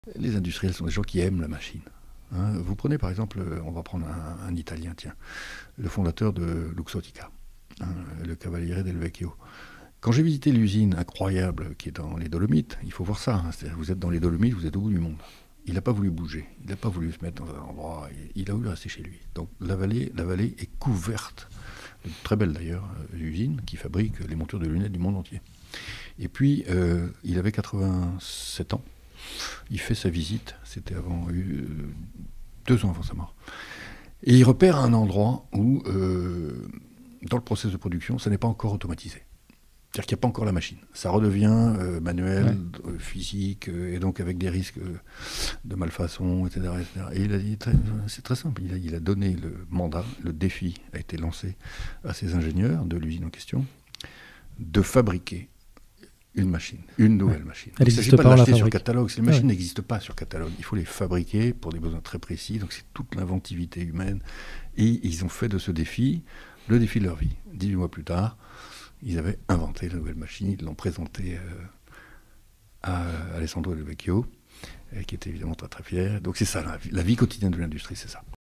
Les industriels sont des gens qui aiment la machine. Hein. Vous prenez par exemple, on va prendre un Italien, tiens, le fondateur de Luxottica, hein, le Cavaliere del Vecchio. Quand j'ai visité l'usine incroyable qui est dans les Dolomites, il faut voir ça, hein, c'est-à-dire vous êtes dans les Dolomites, vous êtes au bout du monde. Il n'a pas voulu bouger, il n'a pas voulu se mettre dans un endroit, il a voulu rester chez lui. Donc la vallée est couverte, une très belle d'ailleurs usine qui fabrique les montures de lunettes du monde entier. Et puis il avait 87 ans, il fait sa visite, c'était avant 2 ans avant sa mort. Et il repère un endroit où, dans le processus de production, ça n'est pas encore automatisé. C'est-à-dire qu'il n'y a pas encore la machine. Ça redevient manuel, physique, et donc avec des risques de malfaçon, etc. etc. Et il a dit, c'est très simple, il a donné le mandat, le défi a été lancé à ses ingénieurs de l'usine en question, de fabriquer une machine, une nouvelle machine. Il ne s'agit pas de l'acheter sur catalogue, ces machines n'existent pas sur catalogue. Il faut les fabriquer pour des besoins très précis, donc c'est toute l'inventivité humaine. Et ils ont fait de ce défi le défi de leur vie. 18 mois plus tard, ils avaient inventé la nouvelle machine, ils l'ont présentée à Alessandro Del Vecchio, qui était évidemment très très fier. Donc c'est ça, la vie quotidienne de l'industrie, c'est ça.